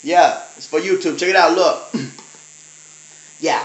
Yeah, it's for YouTube. Check it out. Look. Yeah.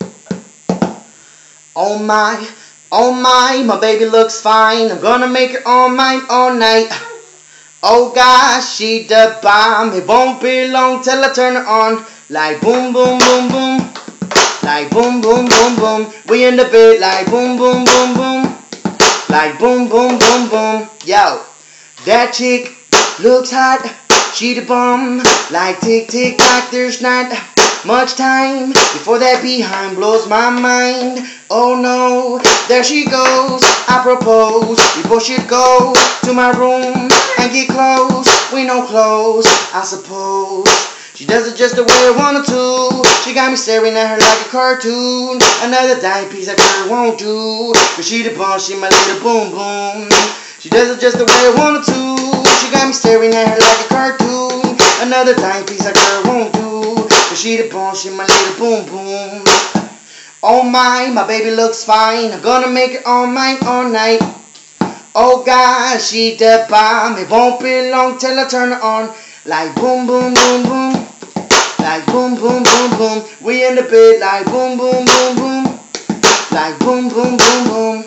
Oh my baby looks fine. I'm gonna make her all mine all night. Oh gosh, she the bomb. It won't be long till I turn her on. Like boom, boom, boom, boom. Like boom, boom, boom, boom. We in the bed like boom, boom, boom, boom. Like boom, boom, boom, boom. Yo, that chick looks hot. She the bomb. Like tick, tick, tock. There's not much time before that behind blows my mind. Oh no, there she goes. I propose before she go to my room and get close. We no clothes, I suppose. She does it just the way I want her to. She got me staring at her like a cartoon. Another dime piece I sure won't do. Cause she the bomb, she my little boom boom. She does it just the way I want her to. She got me staring at her like a cartoon. Another dime piece I sure won't do. Cause she the bomb, she my little boom boom. Oh my baby looks fine. I'm gonna make her all mine all night. Oh God, she the bomb. It won't be long till I turn her on. Like boom, boom, boom, boom. Like boom, boom, boom, boom. We in the bed like boom, boom, boom, boom. Like boom, boom, boom, boom.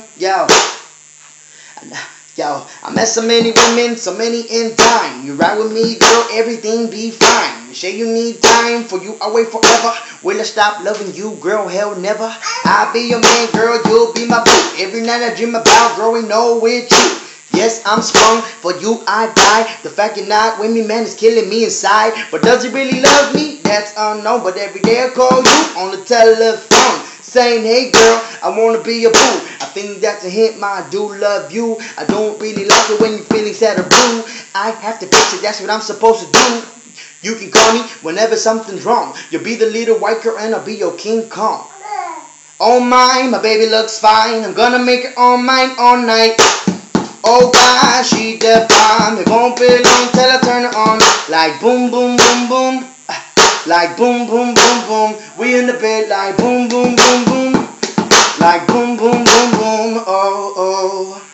Yo, I met so many women, so many in time. You ride with me, girl, everything be fine. You say you need time, for you I'll wait forever. Will I stop loving you, girl? Hell never. I'll be your man, girl, you'll be my boo. Every night I dream about growing old with you. Yes, I'm sprung, for you I die. The fact you're not with me, man, is killing me inside. But does he really love me? That's unknown. But every day I call you on the telephone, saying, hey girl, I wanna be your boo. I think that's a hint, I do love you. I don't really like it when you're feeling sad or blue. I have to fix it, that's what I'm supposed to do. You can call me whenever something's wrong. You'll be the little white girl and I'll be your King Kong. Oh my baby looks fine. I'm gonna make her all mine all night. Oh God, she the bomb. It won't be long till I turn her on. Like boom, boom, boom, boom. Like boom, boom, boom, boom. We in the bed like boom, boom, boom, boom. Like boom, boom, boom, boom. Oh, oh.